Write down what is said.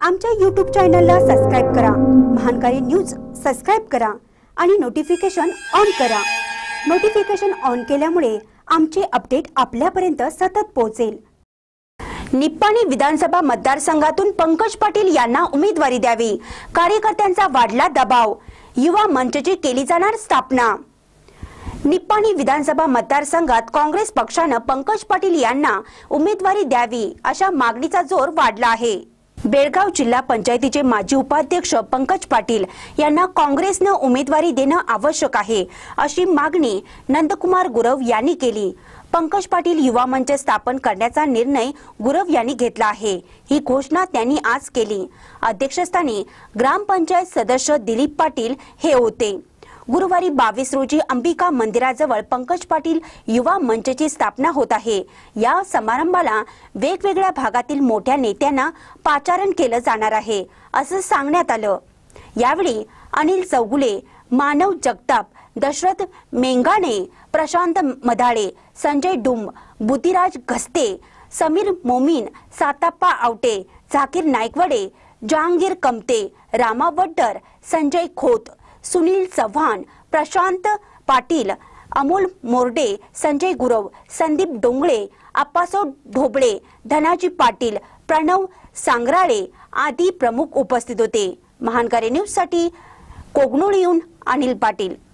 आमच्या YouTube चॅनलला subscribe करा, महानकारी न्यूज सबस्क्राइब करा आणि नोटिफिकेशन ऑन करा। नोटिफिकेशन ऑन केल्यामुळे आमचे अपडेट आपल्यापर्यंत सतत पोहोचेल। निप्पाणी विधानसभा मतदारसंघातून पंकज पाटील यांना उमेदवारी द्यावी, कार्यकर्त्यांचा वाढला दबाव, युवा मंचची केली जाणार स्थापना। निप्पाणी विधानसभा मतदारसंघात काँग्रेस पक्षाने पंकज पाटील यांना उमेदवारी द्यावी अशा मागणीचा जोर वाढला आहे। बेळगाव जिल्हा पंचायतीचे माजी उपाध्यक्ष पंकज पाटील यांना काँग्रेसने उमेदवारी देणे आवश्यक आहे अशी मागणी नंदकुमार गुरव यांनी केली। पंकज पाटील युवा मंच स्थापन करण्याचा निर्णय गुरव यांनी घेतला आहे, ही घोषणा त्यांनी आज केली। अध्यक्षस्थानी ग्रामपंचायत सदस्य दिलीप पाटील हे होते। गुरुवारी 22 रोजी अंबिका मंदिराजवळ पंकज पाटील युवा मंचची स्थापना होत आहे। या समारंभाला वेगवेगळ्या भागातील मोठ्या नेत्यांना पाचारण केलं जाणार आहे असं सांगण्यात आलं। यावेळी अनिल चौगुले, मानव जगताप, दशरथ मेंगाणे, प्रशांत मधाळे, संजय डुंब, बुद्धिराज घस्ते, समीर मोमीन, साताप्पा आवटे, झाकीर नायकवडे, जहांगीर कमते, रामा वड्डर, संजय खोत, सुनील चव्हाण, प्रशांत पाटील, अमोल मोर्डे, संजय गुरव, संदीप डोंगळे, आप्पासो ढोबळे, धनाजी पाटील, प्रणव सांगराळे आदी प्रमुख उपस्थित होते। महानकारी न्यूज साठी कोगनोळीहून अनिल पाटील।